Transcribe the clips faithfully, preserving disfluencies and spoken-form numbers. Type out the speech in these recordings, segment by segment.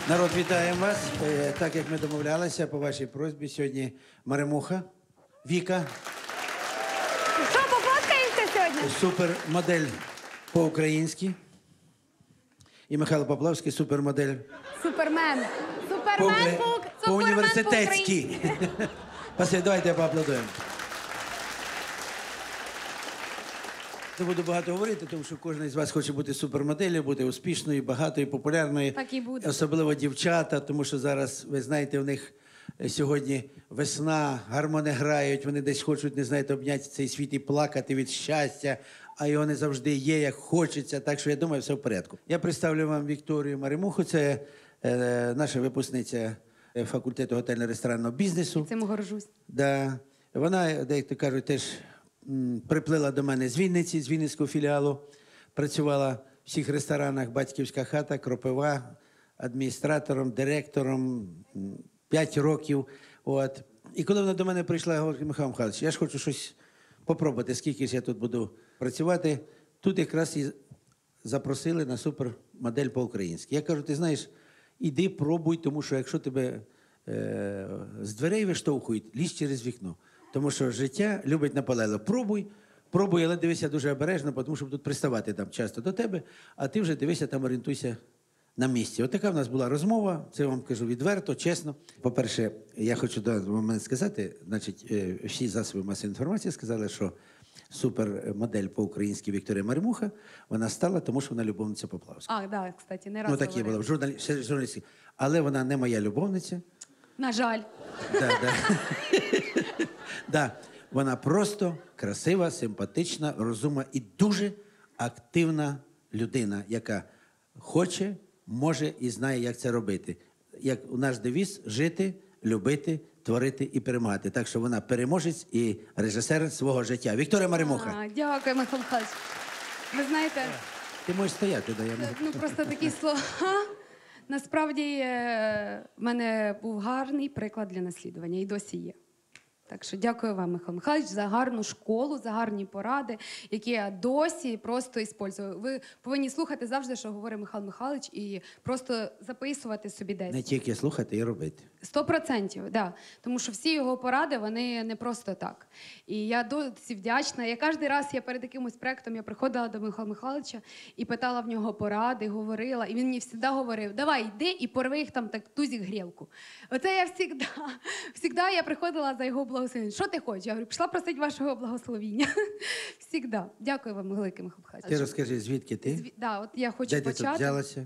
Народ, вітаємо вас. Е, Так, як ми домовлялися, по вашій просьбі, сьогодні Маремуха, Віка, Що, пофоткаємося сьогодні? супермодель по-українськи, і Михайло Поплавський, супермодель Супермен. Супермен по, по, Супермен університетськи. Спасибо, давайте поаплодуємо. Не буду багато говорити, тому що кожен з вас хоче бути супермоделлю, бути успішною, багатою, популярною. Так і буде. Особливо дівчата, тому що зараз, ви знаєте, у них сьогодні весна, гармони грають, вони десь хочуть, не знаєте, обняти цей світ і плакати від щастя, а його не завжди є, як хочеться. Так що я думаю, все в порядку. Я представлю вам Вікторію Маремуху, це е, наша випускниця факультету готельно-ресторанного бізнесу. Цим горжусь. Да. Вона, дехто кажуть, теж м, приплила до мене з Вінниці, з Вінницького філіалу. Працювала в всіх ресторанах «Батьківська хата», «Кропива», адміністратором, директором, м, п'ять років. От. І коли вона до мене прийшла, я говорю: Михайло Михайлович, я ж хочу щось попробувати, скільки ж я тут буду працювати. Тут якраз і запросили на супермодель по-українськи. Я кажу: ти знаєш, іди, пробуй, тому що якщо тебе е, з дверей виштовхують, лізь через вікно. Тому що життя любить наполегливо. Пробуй, пробуй, але дивися дуже обережно, тому що будуть приставати там часто до тебе, а ти вже дивися, там орієнтуйся на місці. От така в нас була розмова, це вам кажу відверто, чесно. По-перше, я хочу до момент сказати, значить, е, всі засоби масової інформації сказали, що супермодель по-українськи Вікторія Маремуха, вона стала, тому що вона любовниця Поплавського. А, да, кстати, не раз Ну, такі говорили. було в журналі, ще журналістські. Але вона не моя любовниця. На жаль. Да, да. Да. Вона просто красива, симпатична, розумна і дуже активна людина, яка хоче, може і знає, як це робити. Як у наш девіз – жити, любити, творити і перемагати. Так що вона переможець і режисер свого життя. Вікторія Маремуха. А, дякую, Михайло Михайлович. Ви знаєте, Ти можеш стояти, да, я можу. ну просто такі слова. Насправді, е, в мене був гарний приклад для наслідування і досі є. Так що дякую вам, Михайло Михайлович, за гарну школу, за гарні поради, які я досі просто використовую. Ви повинні слухати завжди, що говорить Михайло Михайлович, і просто записувати собі десь. Не тільки слухати і робити. Сто процентів, да. Тому що всі його поради, вони не просто так. І я досі вдячна. Я кожен раз, я перед якимось проєктом, я приходила до Михайла Михайловича і питала в нього поради, говорила. І він мені завжди говорив: давай, йди і порви їх там так тузик грілку. Оце я завжди, завжди я приходила за його благословення. Що ти хочеш? Я говорю: пішла просити вашого благословіння. Завжди. Дякую вам, велике, Михайло Михайлович. Ти розкажи, звідки ти? Зві... Да, от я хочу Де ти почати. тут взялася?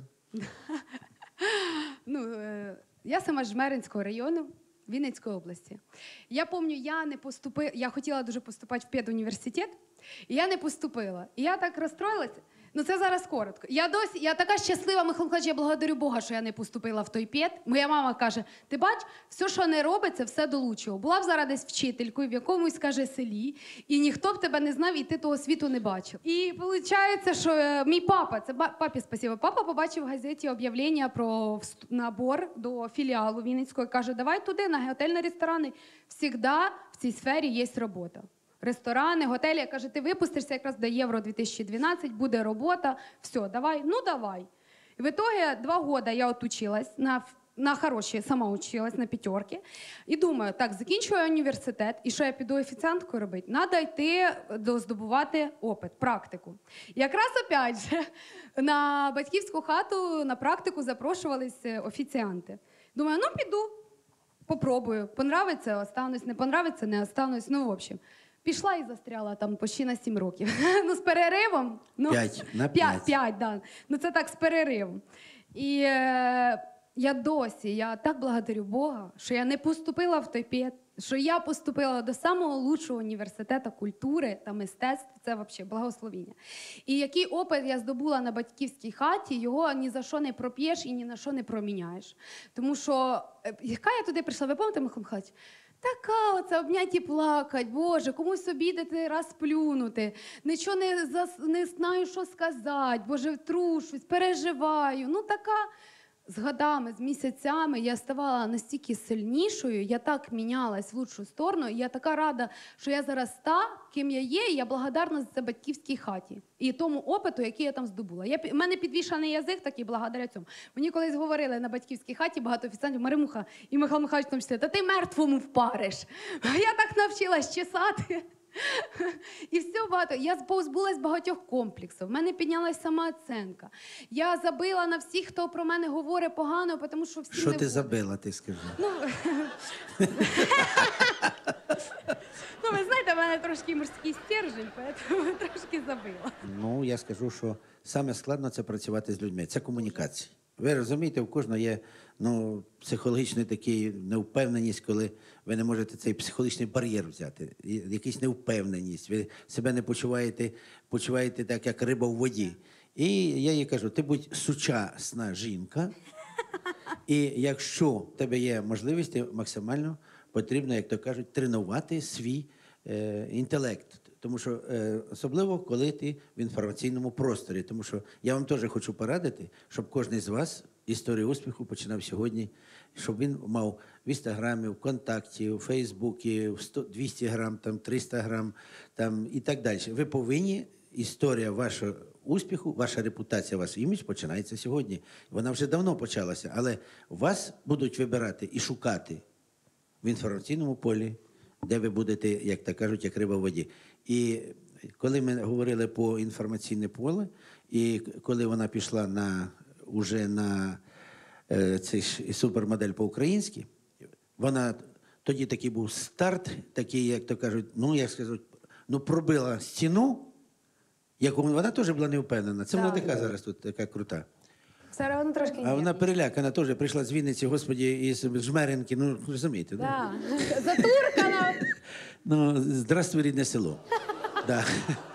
Ну, е, я сама з Жмеринського району Вінницької області. Я пам'ятаю, я не поступила, я хотіла дуже поступати в педуніверситет, і я не поступила. І я так розстроїлася. Ну, це зараз коротко. Я досі, я така щаслива, Михайло Михайлович, я благодарю Бога, що я не поступила в той пед. Моя мама каже: ти бач, все, що не робиться, все до лучшого. Була б зараз десь вчителькою в якомусь, каже, селі, і ніхто б тебе не знав, і ти того світу не бачив. І виходить, що е, мій папа, це ба, папі спасибо, папа побачив в газеті об'явлення про вст- набор до філіалу Вінницького, каже: давай туди, на готельно-ресторани. Всігда в цій сфері є робота. Ресторани, готелі. Я кажу: ти випустишся якраз до Євро дві тисячі дванадцять, буде робота, все, давай, ну давай. І в ітогі два роки я от училась, на, на хороші, сама училась, на п'ятерки. І думаю, так, закінчую я університет, і що я піду офіціанткою робити? Надо йти до, здобувати опит, практику. І якраз опять же на батьківську хату на практику запрошувались офіціанти. Думаю, ну піду, попробую. Понравиться – останусь, не понравиться – не останусь. Ну, в общем. Пішла і застряла там почти на сім років. Ну, з переривом. Ну, П'ять, на п'ять. п'ять. П'ять, да. Ну, це так, з переривом. І е, я досі, я так благодарю Бога, що я не поступила в той пед, що я поступила до самого лучшого університету культури та мистецтв. Це взагалі благословіння. І який опит я здобула на батьківській хаті, його ні за що не проп'єш і ні на що не проміняєш. Тому що, е, яка я туди прийшла, ви пам'ятаєте, Михайло Михайлович? Така оце обняті плакать, Боже, комусь обідати, раз плюнути, нічого не, зас, не знаю, що сказати, Боже, втрушусь, переживаю. Ну така, з годами, з місяцями я ставала настільки сильнішою, я так мінялась в лучшу сторону, і я така рада, що я зараз та, ким я є, і я благодарна за це батьківській хаті і тому опиту, який я там здобула. Я, в мене підвішаний язик такий благодаря цьому. Мені колись говорили на батьківській хаті багато офіціантів, Маримуха і Михайло Михайлович там числі, та ти мертвому впариш. Я так навчилась чесати. І все багато. Я позбулась багатьох комплексів. В мене піднялась самооцінка. Я забила на всіх, хто про мене говорить погано, тому що всі Що не ти в- забила, ти скажи? Ну, ну, ви знаєте, в мене трошки морський стержень, тому трошки забила. Ну, я скажу, що саме складно це працювати з людьми. Це комунікація. Ви розумієте, у кожного є ну, психологічний такий невпевненість, коли ви не можете цей психологічний бар'єр взяти. І якась невпевненість. Ви себе не почуваєте, почуваєте так, як риба в воді. І я їй кажу, ти будь сучасна жінка, і якщо в тебе є можливість, ти максимально потрібно, як то кажуть, тренувати свій е, інтелект. Тому що е, особливо, коли ти в інформаційному просторі. Тому що я вам теж хочу порадити, щоб кожен з вас історію успіху починав сьогодні, щоб він мав в Інстаграмі, в Контакті, в Фейсбуці, в сто, двісті грам, там, триста грам там, і так далі. Ви повинні, історія вашого успіху, ваша репутація, ваш імідж починається сьогодні. Вона вже давно почалася, але вас будуть вибирати і шукати в інформаційному полі, де ви будете, як так кажуть, як риба в воді. І коли ми говорили по інформаційне поле, і коли вона пішла на, уже на е, цей ж супермодель по-українськи, вона, тоді такий був старт, такий, як то кажуть, ну, як сказати, ну, пробила стіну, яку вона теж була не впевнена. Це вона Так. така зараз тут, така крута. Все одно трошки А вона перелякана теж, прийшла з Вінниці, господі, із Жмеринки, ну, розумієте, да? Да. Затуркана. Ну, здравствуй, рідне село. Да.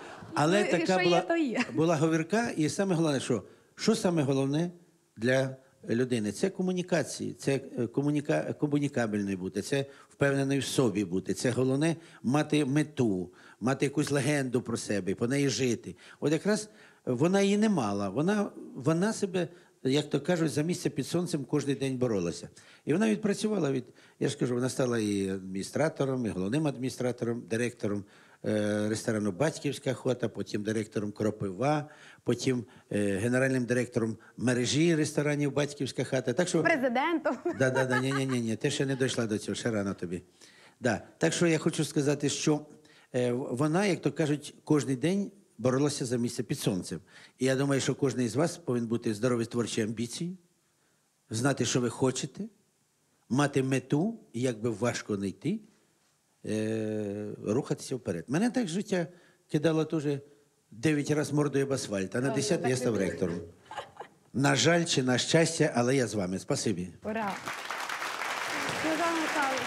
Але Ну, і така що є, була, то є. була говірка, і саме головне, що? Що саме головне для людини? Це комунікації, це е, комуніка, комунікабельною бути, це впевненою в собі бути. Це головне мати мету, мати якусь легенду про себе, по неї жити. От якраз вона її не мала. Вона, вона себе, як то кажуть, за місце під сонцем кожен день боролася. І вона відпрацювала від, я ж кажу, вона стала і адміністратором, і головним адміністратором, директором е, ресторану «Батьківська хата», потім директором «Кропива», потім е, генеральним директором мережі ресторанів «Батьківська хата». Так що, Президентом. да, да, да, ні, ні, ні, ні, ти ще не дійшла до цього, ще рано тобі. Да. Так що я хочу сказати, що е, вона, як то кажуть, кожен день боролася за місце під сонцем. І я думаю, що кожен із вас повинен бути здорові творчі амбіції, знати, що ви хочете, мати мету, і як би важко не йти, е, рухатися вперед. Мене так життя кидало теж дев'ять разів мордою об асфальт, а на десятий я став ректором. На жаль чи на щастя, але я з вами. Спасибі. Ура. Михайло Михайлович.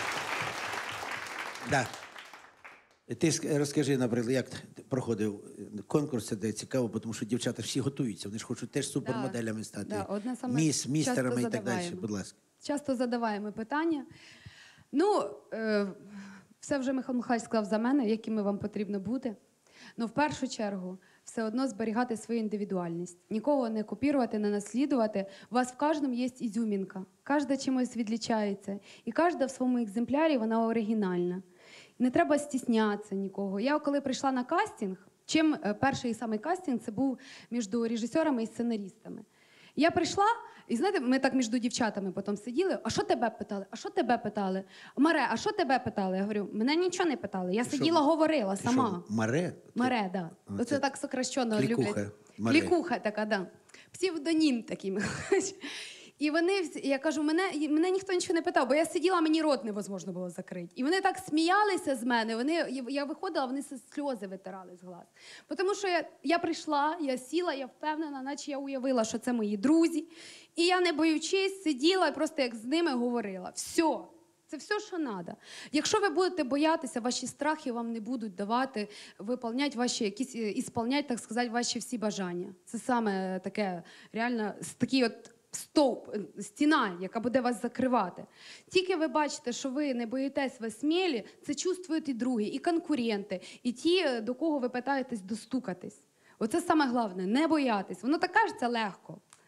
Да. Ти ск- розкажи, наприклад, як ти проходив конкурс, це де цікаво, бо тому що дівчата всі готуються, вони ж хочуть теж супермоделями стати. Да, одне саме Міс, містерами і часто так далі. задаваємо. Будь ласка. Часто задаваємо питання. Ну, е, все вже Михайло Михайлович сказав за мене, якими вам потрібно бути. Ну, в першу чергу, все одно зберігати свою індивідуальність. Нікого не копірувати, не наслідувати. У вас в кожному є ізюмінка. Кожна чимось відлічається. І кожна в своєму екземплярі, вона оригінальна. І не треба стіснятися нікого. Я коли прийшла на кастинг, чим е, перший самий кастинг, це був між режисерами і сценаристами. Я прийшла, і знаєте, ми так між дівчатами потім сиділи, а що тебе питали? А що тебе питали? Маре, а що тебе питали? Я говорю, мене нічого не питали. Я Ти сиділа, що? говорила Ти сама. що, Маре? Маре, да. А, Оце це так сокращено клікуха, люблять. Маре. Клікуха така, да. Псевдонім такий. Михайлович. І вони, всі- я кажу, мене, і мене ніхто нічого не питав, бо я сиділа, мені рот невозможно було закрити. І вони так сміялися з мене, вони, я виходила, вони с- сльози витирали з глаз. Бо Тому що я, я прийшла, я сіла, я впевнена, наче я уявила, що це мої друзі. І я, не боючись, сиділа і просто як з ними говорила. Все. Це все, що треба. Якщо ви будете боятися, ваші страхи вам не будуть давати виповняти ваші якісь, е, ісполнять, так сказати, ваші всі бажання. Це саме таке, реально, с- такий от стовп, е, стіна, яка буде вас закривати. Тільки ви бачите, що ви не боїтесь, ви смілі, це чувствують і другі, і конкуренти, і ті, е, до кого ви питаєтесь достукатись. Оце саме головне, не боятись. Воно так кажеться легко.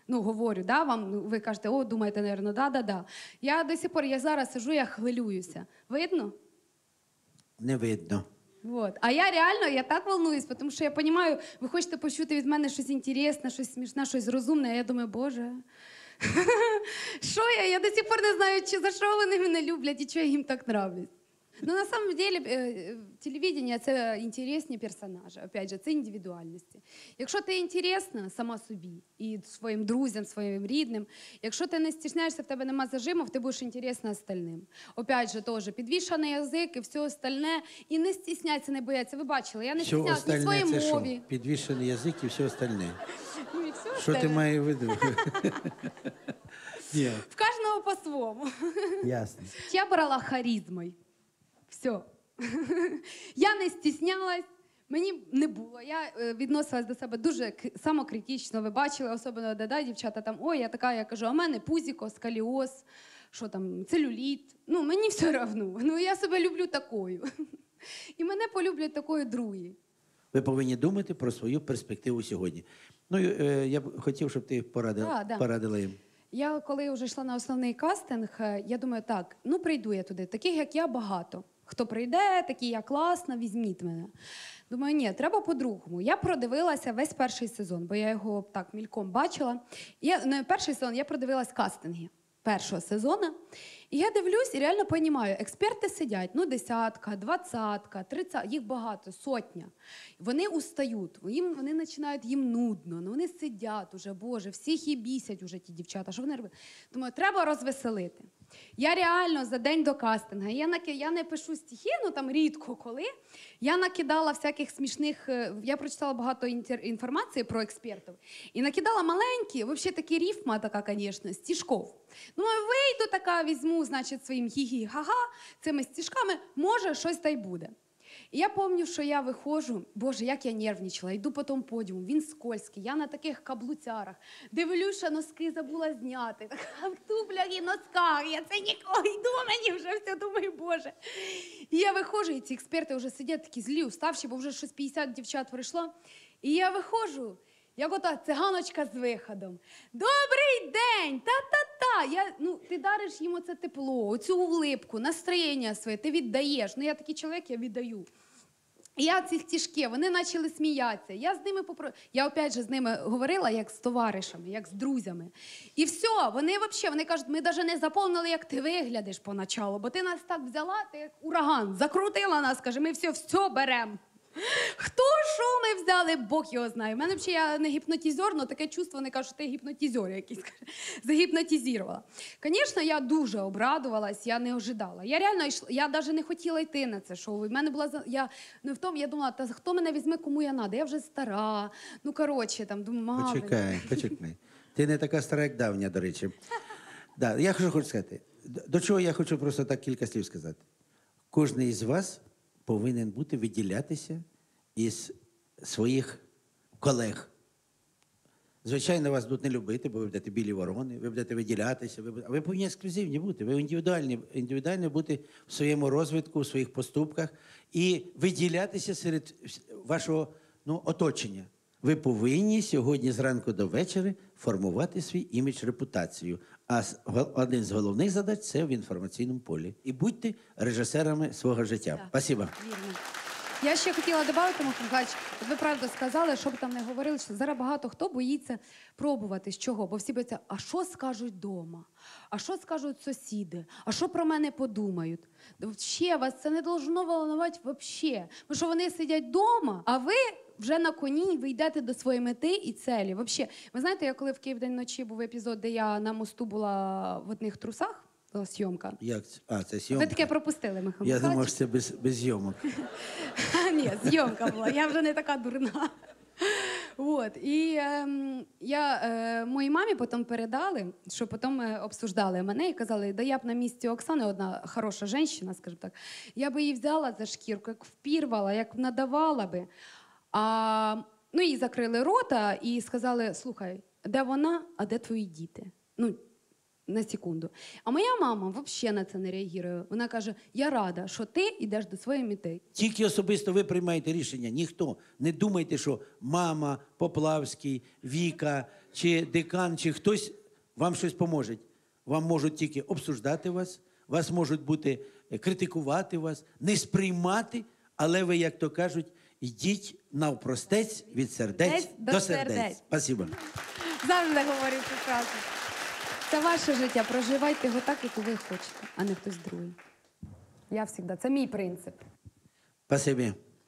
Ну, говорю, да, вам, ну, ви кажете, о, думаєте, наверное, да-да-да. Я до сих пор, я зараз сижу, я хвилююся. Видно? Не видно. Вот. А я реально, я так волнуюсь, тому що я розумію, ви хочете почути від мене щось інтересне, щось смішне, щось розумне, а я думаю, боже, що я? Я до сих пор не знаю, чи за що вони мене люблять і чого я їм так нравлюсь. Ну, на самом деле, е, телевидение – це інтересні персонажі, опять же, це індивідуальності. Якщо ти інтересна сама собі і своїм друзям, своїм рідним, якщо ти не стісняєшся, в тебе нема зажимів, ти будеш інтересна остальним. Опять же, теж, підвішаний язик і все остальне. І не стісняться, не бояться. Ви бачили, я не Все стіснялася ні в остальне своїй це що? мові. Підвішений язик і все остальне. Ну, і все Що ти остальне. маєш в виду? Ні, В кожного по-своєму. ясно. Я брала харизмою. Все. Я не стіснялась, мені не було. Я е, відносилась до себе дуже к- самокритично. Ви бачили, особливо да, да, дівчата там, ой, я така, я кажу, а в мене пузіко, сколіоз, що там, целюліт. Ну, мені все одно. Ну, я себе люблю такою. І мене полюблять такою другі. Ви повинні думати про свою перспективу сьогодні. Ну, і, е, я б хотів, щоб ти порадила, Да, да. порадила їм. Я коли вже йшла на основний кастинг, е, я думаю, так, ну прийду я туди. Таких, як я, багато. Хто прийде, такий я класна, візьміть мене. Думаю, ні, треба по-другому. Я продивилася весь перший сезон, бо я його так мільком бачила. І Я, не перший сезон, я продивилась кастинги першого сезону. І я дивлюсь і реально розумію, експерти сидять, ну, десятка, двадцятка, тридцять, їх багато, сотня. Вони устають, їм, вони починають, їм нудно, ну, вони сидять уже, боже, всіх і бісять уже ті дівчата, що вони роблять? Думаю, треба розвеселити. Я реально за день до кастингу, я, наки, я не пишу стихи, ну там рідко коли, я накидала всяких смішних, е, я прочитала багато інтер, інформації про експертів, і накидала маленькі, взагалі такі рифма така, звісно, стишков. Думаю, вийду така, візьму, значить, своїм гі-гі-га-га, цими стишками, може, щось та й буде. І я пам'ятаю, що я виходжу, боже, як я нервничала, йду по тому подіуму, він скользький, я на таких каблуцярах, дивлюся, носки забула зняти, така в туфлях і носках, я це ніколи йду, мені вже все, думаю, боже. І я виходжу, і ці експерти вже сидять такі злі, уставші, бо вже щось п'ятдесят дівчат прийшло. І я виходжу, як ота циганочка з виходом. Добрий день! Та-та-та! Я, ну, ти дариш їм оце тепло, оцю улипку, настроєння своє, ти віддаєш. Ну, я такий чоловік, я віддаю. І я ці стішки, вони почали сміятися. Я з ними попро... Я опять же з ними говорила як з товаришами, як з друзями. І все, вони взагалі, вони кажуть, ми навіть не заповнили, як ти виглядиш поначалу, бо ти нас так взяла, ти як ураган, закрутила нас, каже, ми все, все беремо. Хто, що ми взяли, Бог його знає. У мене взагалі я не гіпнотизер, але таке чувство, вони кажуть, що ти гіпнотизер якийсь. Загіпнотизувала. Звісно, я дуже обрадувалась, я не ожидала. Я реально йшла, я навіть не хотіла йти на це шоу. В мене була, я не в тому, я думала, та хто мене візьме, кому я надо, я вже стара. Ну, коротше, там, думаю, мама. Почекай, почекай. Ти не така стара, як давня, до речі. Да, я що хочу сказати. До чого я хочу просто так кілька слів сказати. Кожен із вас повинен бути виділятися із своїх колег. Звичайно, вас будуть не любити, бо ви будете білі ворони, ви будете виділятися, ви, будете... ви повинні ексклюзивні бути, ви індивідуальні, індивідуальні бути в своєму розвитку, в своїх поступках і виділятися серед вашого ну, оточення. Ви повинні сьогодні зранку до вечора формувати свій імідж, репутацію. А один з головних задач – це в інформаційному полі. І будьте режисерами свого життя. Так, Спасибо. вірно. Я ще хотіла додати, Михайло Михайлович, от ви правду сказали, що б там не говорили, що зараз багато хто боїться пробувати з чого, бо всі бояться, а що скажуть вдома, а що скажуть сусіди, а що про мене подумають. Ще вас це не должно волнувати взагалі, бо що вони сидять вдома, а ви вже на коні, ви йдете до своєї мети і цілі. Вообще, ви знаєте, я коли в Київ день ночі був епізод, де я на мосту була в одних трусах, була зйомка. Як це? А, це зйомка. Ви таке пропустили, Михайло Я Михайлович. думав, що це без, без зйомок. Ні, зйомка була, я вже не така дурна. От. І ем, я, е, моїй мамі потім передали, що потім е, обсуждали мене і казали, да я б на місці Оксани, одна хороша жінка, скажімо так, я би її взяла за шкірку, як впірвала, як надавала би. А, ну, їй закрили рота і сказали, слухай, де вона, а де твої діти? Ну, на секунду. А моя мама взагалі на це не реагує. Вона каже: я рада, що ти йдеш до своєї мети. Тільки особисто ви приймаєте рішення. Ніхто. Не думайте, що мама, Поплавський, Віка, чи декан, чи хтось вам щось поможе. Вам можуть тільки обсуждати вас, вас можуть бути, критикувати вас, не сприймати, але ви, як то кажуть, йдіть навпростець від сердець Десь до, до сердець. сердець. Спасибо. Завжди говорю цю фразу. Це ваше життя, проживайте його так, як ви хочете, а не хтось другий. Я завжди, це мій принцип. Спасибі.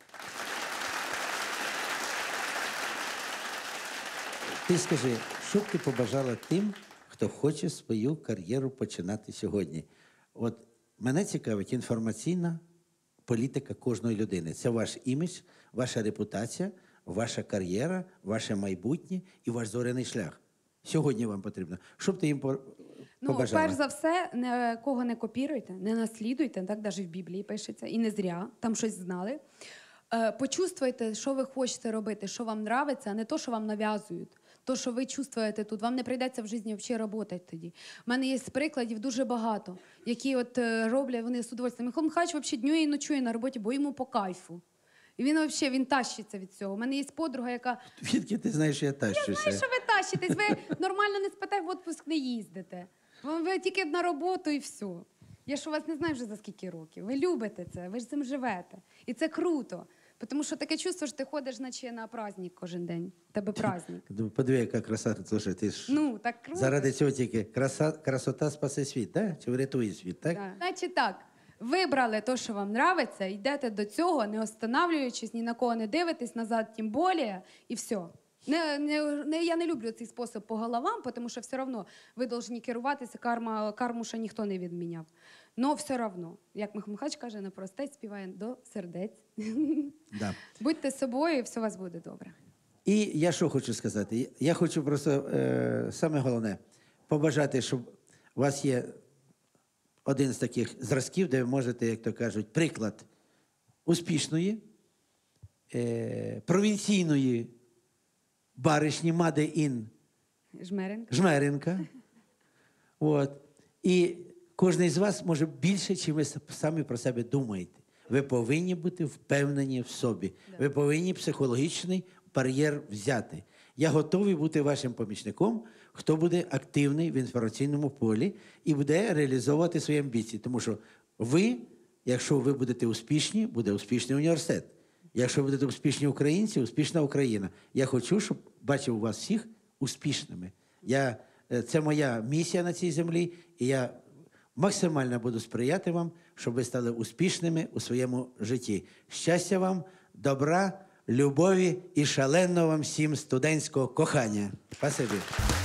Ти скажи, що б ти побажала тим, хто хоче свою кар'єру починати сьогодні? От мене цікавить інформаційна політика кожної людини. Це ваш імідж, ваша репутація, ваша кар'єра, ваше майбутнє і ваш зоряний шлях. Сьогодні вам потрібно. Що б ти їм по- Ну, побажала? перш за все, нікого не копіруйте, не наслідуйте, так навіть в Біблії пишеться, і не зря, там щось знали. Е, почувствуйте, що ви хочете робити, що вам подобається, а не то, що вам нав'язують. То, що ви чувствуєте тут, вам не прийдеться в житті взагалі працювати тоді. У мене є прикладів дуже багато, які от е, роблять вони з удовольствием. Михайло Михайлович взагалі днює і ночує на роботі, бо йому по кайфу. І він взагалі він тащиться від цього. У мене є подруга, яка Відки ти знаєш, я тащуся? знає, що ви тащитесь, ви нормально не спите, в відпуск не їздите. Ви ви тільки на роботу і все. Я ж у вас не знаю вже за скільки років. Ви любите це, ви ж цим живете. І це круто. Тому що таке чувство, що ти ходиш наче на праздник кожен день. У тебе праздник. Подиви, яка краса. Слушай, ти ж Ну, так круто. заради цього тільки краса, красота спасе світ, так? Чи врятує світ, так? Так. Значить так, вибрали те, що вам подобається, йдете до цього, не останавливаючись, ні на кого не дивитесь, назад тим більше, і все. Не, не, не, я не люблю цей спосіб по головам, тому що все одно ви повинні керуватися, карма, карму ще ніхто не відміняв. Но все одно, як Михайло Михайлович каже, на простець співає до сердець. Да. Будьте собою, і все у вас буде добре. І я що хочу сказати? Я хочу просто, е, саме головне, побажати, щоб у вас є один з таких зразків, де ви можете, як то кажуть, приклад успішної, е, провінційної баришні Маде Ін Жмеренко. Жмеренка. От. І кожен з вас може більше, чим ви самі про себе думаєте. Ви повинні бути впевнені в собі. Ви повинні психологічний бар'єр взяти. Я готовий бути вашим помічником, хто буде активний в інформаційному полі і буде реалізовувати свої амбіції. Тому що ви, якщо ви будете успішні, буде успішний університет. Якщо ви будете успішні українці, успішна Україна. Я хочу, щоб бачив вас всіх успішними. Я, це моя місія на цій землі, і я максимально буду сприяти вам, щоб ви стали успішними у своєму житті. Щастя вам, добра, любові і шаленого вам всім студентського кохання. Спасибі.